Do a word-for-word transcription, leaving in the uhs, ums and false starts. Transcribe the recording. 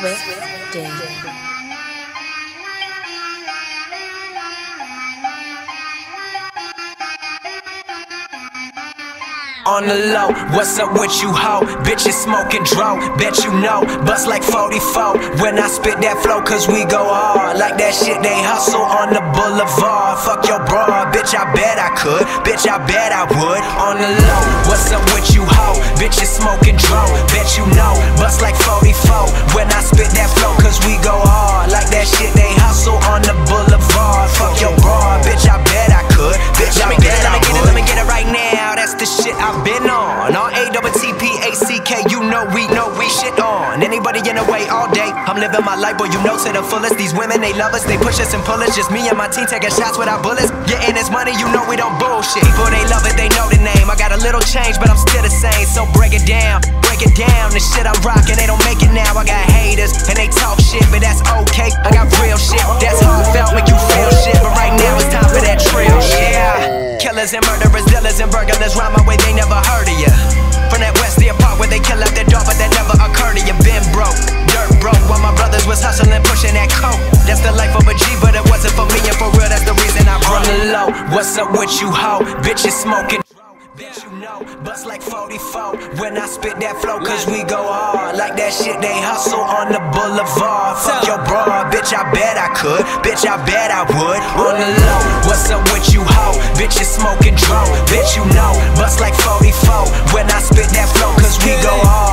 Swift Day. On the low, what's up with you, ho? Bitches smoking dro, bet you know. Bust like forty-four when I spit that flow, cause we go hard. Like that shit they hustle on the boulevard. Fuck your bra, bitch, I bet I could. Bitch, I bet I would. On the low, what's up with you, ho? Bitches smoking dro, bet you know. Bust like forty-four when I spit that flow, cause we go hard. Like that shit they hustle on the boulevard. Fuck your bra, bitch, I bet I could. Bitch, I bet I would. Let me get it right now, that's the shit I been on. R A T T P A C K, you know we know we shit on. Anybody in the way all day, I'm living my life, boy, you know to the fullest. These women, they love us, they push us and pull us. Just me and my team taking shots without bullets. Getting this money, you know we don't bullshit. People, they love it, they know the name. I got a little change, but I'm still the same. So break it down, break it down. The shit I'm rocking, they don't make it now. I got haters, and they talk shit, but that's okay. I got real shit, that's heartfelt, make you feel shit. But right now it's time for that trill shit. Yeah. Killers and murderers, dealers and burglars, rhyme my way, they never heard of ya. From that Westlake Park where they kill out their dog, but that never occurred to you. Been broke, dirt broke, while my brothers was hustling, pushing that coke. That's the life of a G, but it wasn't for me, and for real, that's the reason I broke. On the low, what's up with you, ho? Bitches smoking, bitch, you know, bust like forty-four when I spit that flow, cause we go hard. Like that shit they hustle on the boulevard. Fuck your bra, bitch, I bet I could. Bitch, I bet I would. On the low, what's up with you, ho? Bitches smoking dro, bitch, you know, bust like forty-four when I spit that flow, cause we go hard.